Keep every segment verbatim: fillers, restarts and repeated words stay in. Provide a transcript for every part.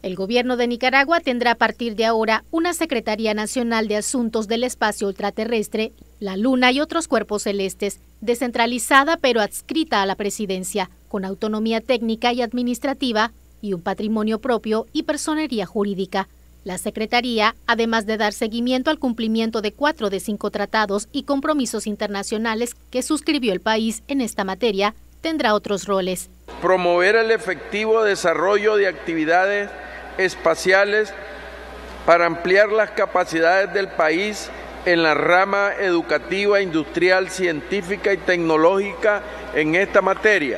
El gobierno de Nicaragua tendrá a partir de ahora una Secretaría Nacional de Asuntos del Espacio Ultraterrestre, la Luna y otros cuerpos celestes, descentralizada pero adscrita a la presidencia, con autonomía técnica y administrativa y un patrimonio propio y personería jurídica. La Secretaría, además de dar seguimiento al cumplimiento de cuatro de cinco tratados y compromisos internacionales que suscribió el país en esta materia, tendrá otros roles. Promover el efectivo desarrollo de actividades espaciales para ampliar las capacidades del país en la rama educativa, industrial, científica y tecnológica en esta materia.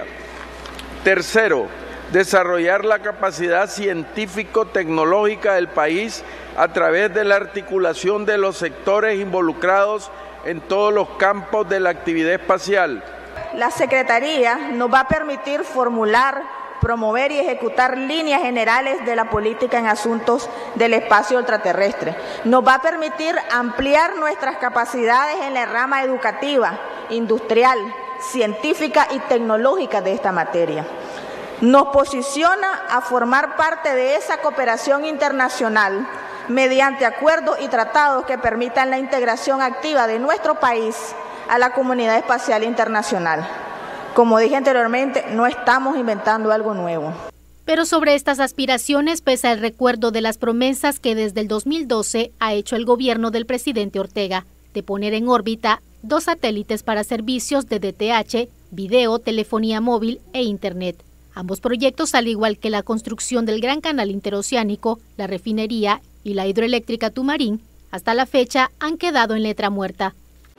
Tercero, desarrollar la capacidad científico-tecnológica del país a través de la articulación de los sectores involucrados en todos los campos de la actividad espacial. La Secretaría nos va a permitir formular, promover y ejecutar líneas generales de la política en asuntos del espacio ultraterrestre. Nos va a permitir ampliar nuestras capacidades en la rama educativa, industrial, científica y tecnológica de esta materia. Nos posiciona a formar parte de esa cooperación internacional mediante acuerdos y tratados que permitan la integración activa de nuestro país a la comunidad espacial internacional. Como dije anteriormente, no estamos inventando algo nuevo. Pero sobre estas aspiraciones pesa el recuerdo de las promesas que desde el dos mil doce ha hecho el gobierno del presidente Ortega, de poner en órbita dos satélites para servicios de D T H, video, telefonía móvil e Internet. Ambos proyectos, al igual que la construcción del Gran Canal Interoceánico, la refinería y la hidroeléctrica Tumarín, hasta la fecha han quedado en letra muerta.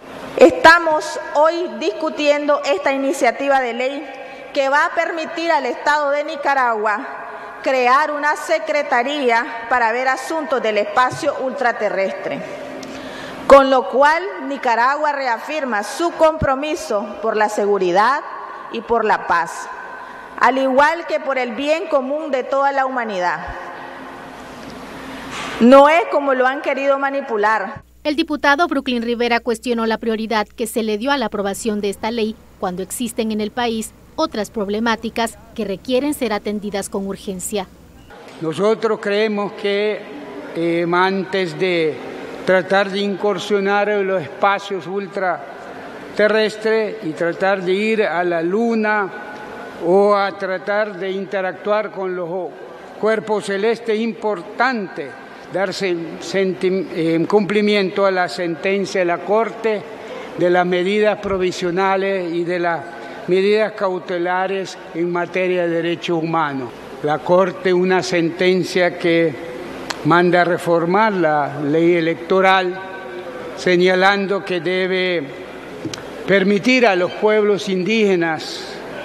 Estamos hoy discutiendo esta iniciativa de ley que va a permitir al Estado de Nicaragua crear una secretaría para ver asuntos del espacio ultraterrestre, con lo cual Nicaragua reafirma su compromiso por la seguridad y por la paz, al igual que por el bien común de toda la humanidad. No es como lo han querido manipular. El diputado Brooklyn Rivera cuestionó la prioridad que se le dio a la aprobación de esta ley cuando existen en el país otras problemáticas que requieren ser atendidas con urgencia. Nosotros creemos que eh, antes de tratar de incursionar en los espacios ultraterrestres y tratar de ir a la Luna o a tratar de interactuar con los cuerpos celestes, es importante darse eh, cumplimiento a la sentencia de la Corte, de las medidas provisionales y de las medidas cautelares en materia de derechos humanos. La Corte, una sentencia que manda a reformar la ley electoral, señalando que debe permitir a los pueblos indígenas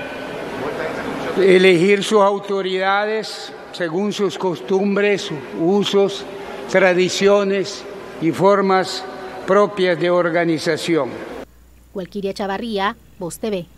elegir sus autoridades según sus costumbres, usos, tradiciones y formas propias de organización. Walkiria Chavarría, Voz T V.